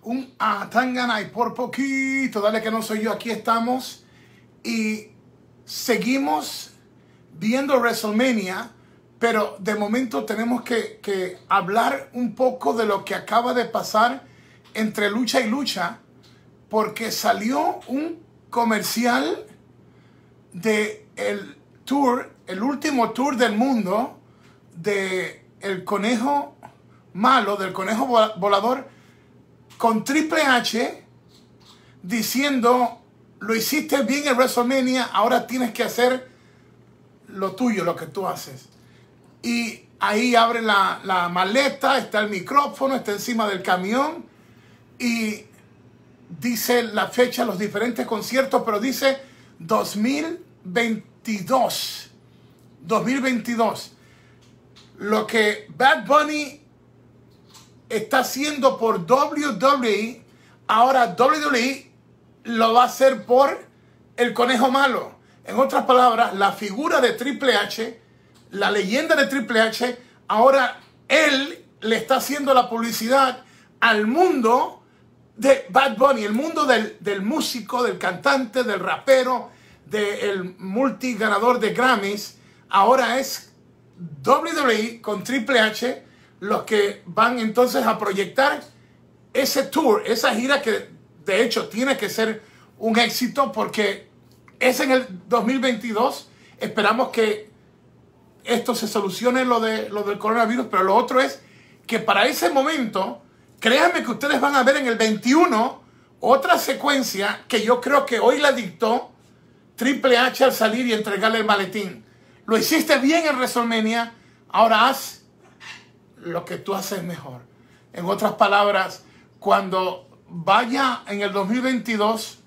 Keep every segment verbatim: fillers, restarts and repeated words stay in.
un Atangana y por poquito, dale que no soy yo, aquí estamos y seguimos viendo WrestleMania, pero de momento tenemos que, que hablar un poco de lo que acaba de pasar entre lucha y lucha, porque salió un comercial de el tour, el último tour del mundo de el conejo malo, del conejo volador, con Triple H diciendo: lo hiciste bien en WrestleMania, ahora tienes que hacer lo tuyo, lo que tú haces. Y ahí abre la, la maleta, está el micrófono, está encima del camión y dice la fecha, los diferentes conciertos, pero dice dos mil veintidós. dos mil veintidós. Lo que Bad Bunny está haciendo por W W E, ahora W W E lo va a hacer por el conejo malo. En otras palabras, la figura de Triple H, la leyenda de Triple H, ahora él le está haciendo la publicidad al mundo de Bad Bunny, el mundo del, del músico, del cantante, del rapero, del multiganador de Grammys. Ahora es W W E con Triple H los que van entonces a proyectar ese tour, esa gira que de hecho tiene que ser un éxito porque es en el dos mil veintidós. Esperamos que esto se solucione, lo, de, lo del coronavirus, pero lo otro es que para ese momento, créanme que ustedes van a ver en el veintiuno otra secuencia que yo creo que hoy la dictó Triple H al salir y entregarle el maletín. Lo hiciste bien en WrestleMania, ahora haz lo que tú haces mejor. En otras palabras, cuando vaya en el dos mil veintidós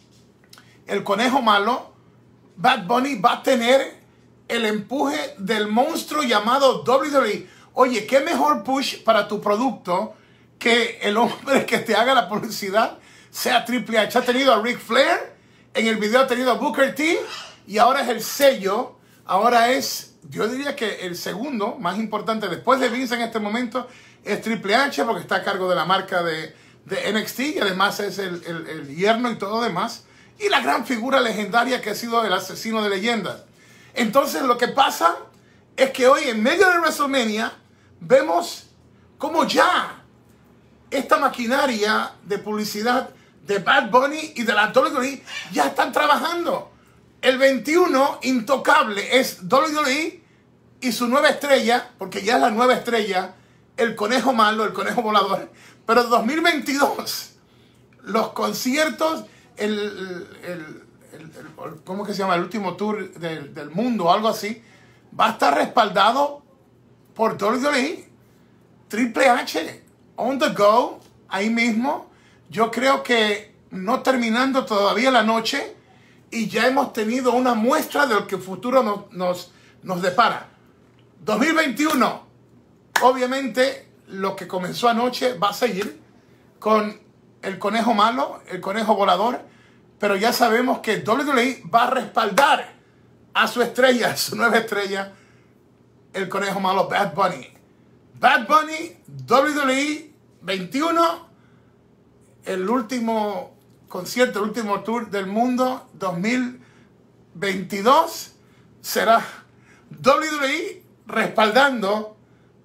el conejo malo, Bad Bunny va a tener el empuje del monstruo llamado W W E. Oye, ¿qué mejor push para tu producto que el hombre que te haga la publicidad sea Triple H? Ha tenido a Ric Flair, en el video ha tenido a Booker T y ahora es el sello, ahora es, yo diría que el segundo más importante después de Vince en este momento es Triple H, porque está a cargo de la marca de, de N X T y además es el, el, el yerno y todo lo demás. Y la gran figura legendaria que ha sido el asesino de leyendas. Entonces lo que pasa es que hoy en medio de WrestleMania vemos como ya esta maquinaria de publicidad de Bad Bunny y de la W W E ya están trabajando. El veintiuno, intocable, es W W E y su nueva estrella, porque ya es la nueva estrella, el conejo malo, el conejo volador. Pero dos mil veintidós, los conciertos, el, el, el, el, el ¿cómo que se llama? El último tour del, del mundo o algo así, va a estar respaldado por W W E. Triple H, on the go, ahí mismo. Yo creo que no terminando todavía la noche, y ya hemos tenido una muestra de lo que el futuro nos, nos, nos depara. dos mil veintiuno, obviamente, lo que comenzó anoche va a seguir con el conejo malo, el conejo volador, pero ya sabemos que W W E va a respaldar a su estrella, su nueva estrella, el conejo malo Bad Bunny. Bad Bunny, W W E veintiuno, el último concierto, el último tour del mundo dos mil veintidós será W W E respaldando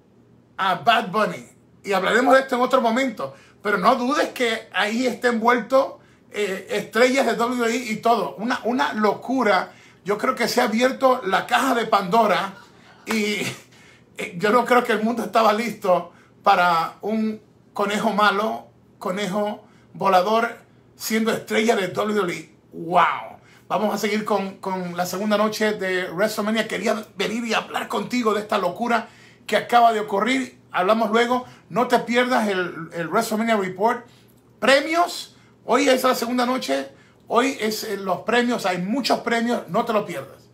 a Bad Bunny. Y hablaremos de esto en otro momento, pero no dudes que ahí está envuelto eh, estrellas de W W E y todo. Una, una locura. Yo creo que se ha abierto la caja de Pandora y eh, yo no creo que el mundo estaba listo para un conejo malo, conejo volador, siendo estrella de W W E. ¡Wow! Vamos a seguir con, con la segunda noche de WrestleMania. Quería venir y hablar contigo de esta locura que acaba de ocurrir. Hablamos luego. No te pierdas el, el WrestleMania Report. Premios. Hoy es la segunda noche. Hoy es eh, los premios. Hay muchos premios. No te lo pierdas.